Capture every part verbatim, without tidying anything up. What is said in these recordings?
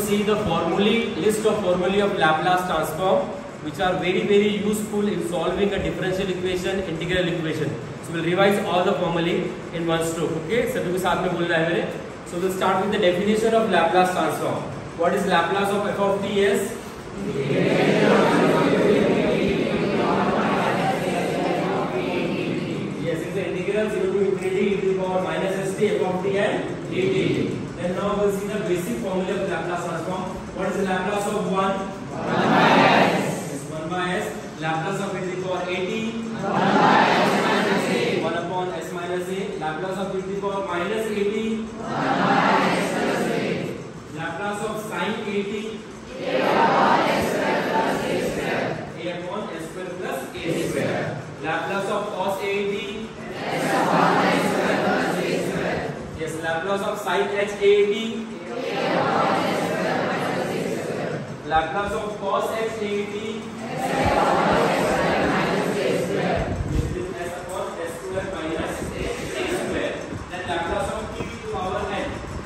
see the formulae, list of formulae of Laplace transform, which are very very useful in solving a differential equation, integral equation. So we'll revise all the formulae in one stroke. Okay, सभी को साथ में बोलना है मेरे. So we'll start with the definition of Laplace transform. What is Laplace of f of t? Is yes, it's the integral zero to infinity e to the power minus st f of t and dt. Then now we'll see the basic formula of Laplace transform. What is the Laplace of one? one by s. Yes, one by s. Laplace of e to the power at. one by s minus a. one upon s minus a. Laplace of e to the power minus at. one by s plus a. Laplace of sin at. a upon s square plus a square. a upon s square plus a square. Laplace of cos at. s upon s square plus a square. Yes, Laplace of sin h at. a upon s square minus a square. Laplace of cos x at. s upon s square minus a square. This is s upon s square minus a square. Then Laplace of e to the power n.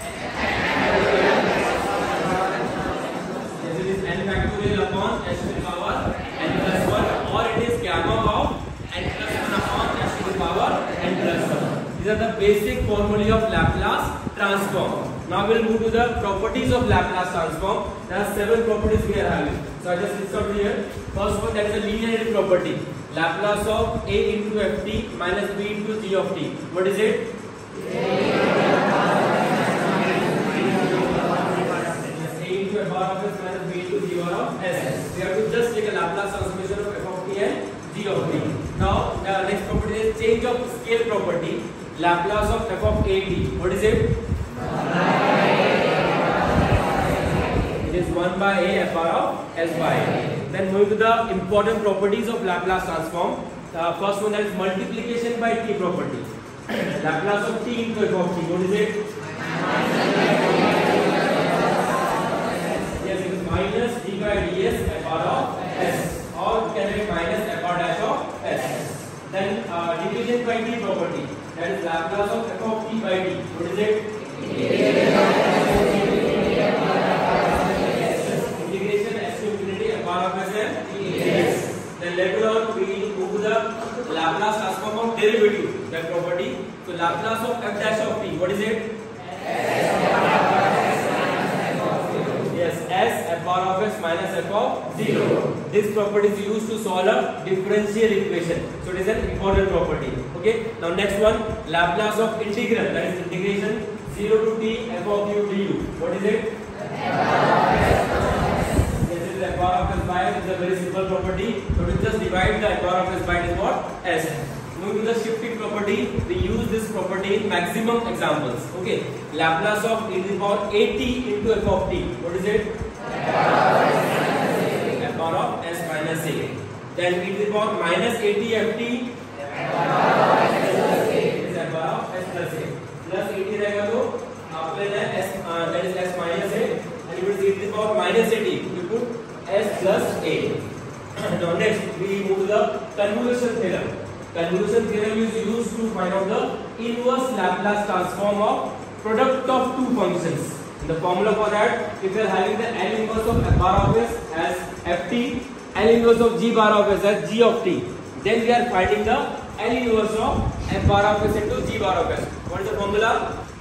Yes, it is n factorial upon s to the power n plus one, or it is gamma of n plus one upon s to the power n plus one. These are the basic formulae of Laplace transform. Now we'll move to the properties of Laplace transform. There are seven properties we are having. So I just list out here. First one, that is the linearity property. Laplace of a into ft minus b into g of t. What is it? A into f bar of s minus b into g bar of s. We have to just take a Laplace transformation of f of t and g of t. Now the next property is change of scale property. Laplace of f of at. What is it? It is one by a f bar of s by a. Then moving to the important properties of Laplace transform. The first one, that is multiplication by t property. Laplace of t into f of t. What is it? Yes, it is minus d by ds f bar of s, or we can write minus f bar dash of s. Then uh, division by t property. That is Laplace of f of t by t. What is it? Integration s to infinity f bar of s and ds. Then later on we move to the Laplace transform of derivative, that property. So Laplace of f dash of t. What is it? Yes, s f bar of s minus f of zero. This property is used to solve a differential equation. So it is an important property. Okay. Now next one, Laplace of integral, that is integration zero to t f of u du. What is it? This is f bar of s by s. Is a very simple property. So we just divide the f bar of s by is what? S. Moving to the shifting property, we use this property in maximum examples. Okay. Laplace of e to the power at into f of t. What is it? F bar of s minus a. Then e to the power minus at ft. F bar of s plus a. Is f bar of s plus a. Plus at रहेगा तो आपने ना s uh, that is s minus a, and you will see e to the power minus at. You put s plus a. Now next we move to the convolution theorem. Convolution theorem is used to find out the inverse Laplace transform of product of two functions. And the formula for that, if we are having the L inverse of f bar of s as ft, L inverse of g bar of s as g of t, then we are finding the L inverse of f bar of s into g bar of s. What is the formula?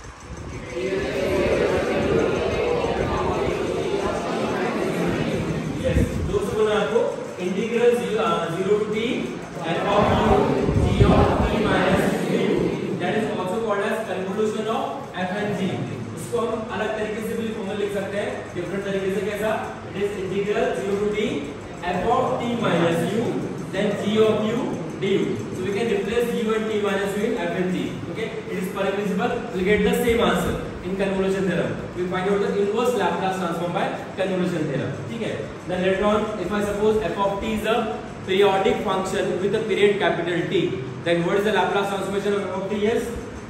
Yes, those को ना आपको integral zero to t f of u g of t minus u. That is also called as convolution of f and g. उसको हम अलग तरीके से भी formula लिख सकते हैं, डिफरेंट तरीके से. कैसा? It is integral zero to t f of t minus u then g of u du. So we can replace u and t minus u in f and g. Okay, it is permissible. We get the same answer in convolution theorem. We find out the inverse Laplace transform by convolution theorem. ठीक है? Then later on, if I suppose f of t is a periodic function with a period capital T, then what is the Laplace transformation of f of t? Yes,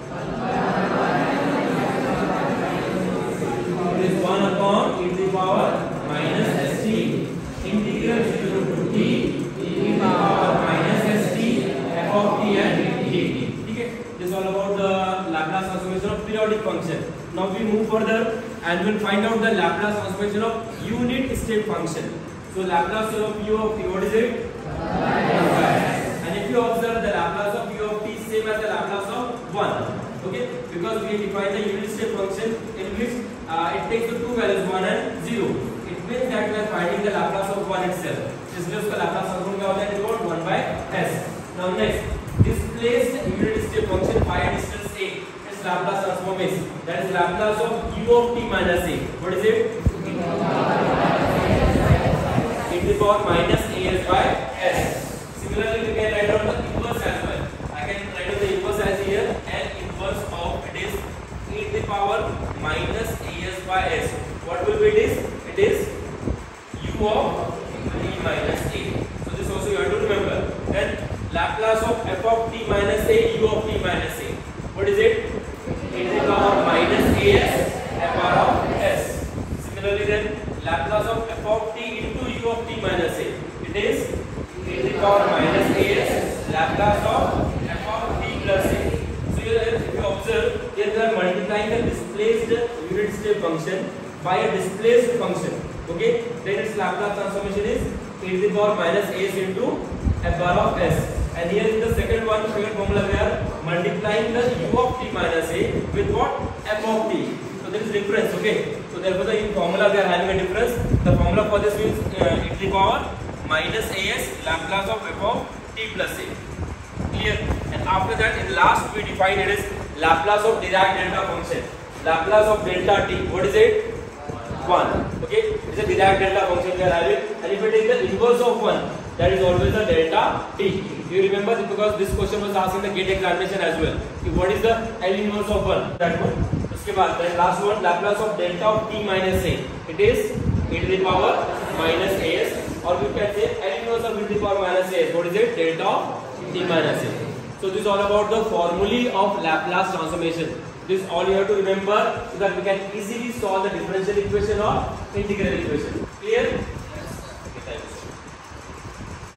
it is one upon e to the power minus st integral zero to t e to the power minus st f of t and dt. ठीक है? This is all about the Laplace transformation of periodic function. Now we move further. and we'll find out the Laplace transformation of unit step function. So Laplace of u of t, what is it? And if you observe, the Laplace of u of t is same as the Laplace of one. Okay, because we define the unit step function in which uh, it takes the two values one and zero. It means that we are finding the Laplace of one itself. इसलिए उसका Laplace transform क्या होता है? It is one by s. Now next, displaced unit step function by a distance a. Its Laplace transform is, that is Laplace of u of t minus a. What is it? E to the power minus as by s. Similarly, we can write down the inverse as well. I can write down the inverse as here, and inverse of it is e to the power minus as by s. What will be this? It is u of t minus a. So this also you have to remember. Then Laplace of f of t minus a, u of t minus a. What is it? E to the power minus as f r of s. Similarly, then Laplace of f of t into u of t minus a. It is e to the power minus as Laplace of f of t plus a. So here, if you observe, here we are multiplying the displaced unit step function by a displaced function. Okay, then its Laplace transformation is e to the power minus as into f bar of s. And here in the second one, second formula, we are multiplying the u of t minus a with what? F of t. So there is difference. Okay, so therefore the in formula we are having a difference. The formula for this means uh, e to the power minus as Laplace of f of t plus a. Clear? And after that, in last we define it is Laplace of Dirac delta function. Laplace of delta t. What is it? one. Okay, it's a Dirac delta function we are having, and if we take the inverse of one, that is always the delta t. You remember this because this question was asked in the GATE examination as well. What is the L inverse of one? That one. उसके बाद then last one, Laplace of delta of t minus a. It is e to the power minus as, or we can say L inverse of e to the power minus as. What is it? Delta of t minus a. So this is all about the formulae of Laplace transformation. This is all you have to remember so that we can easily solve the differential equation or integral equation. Clear?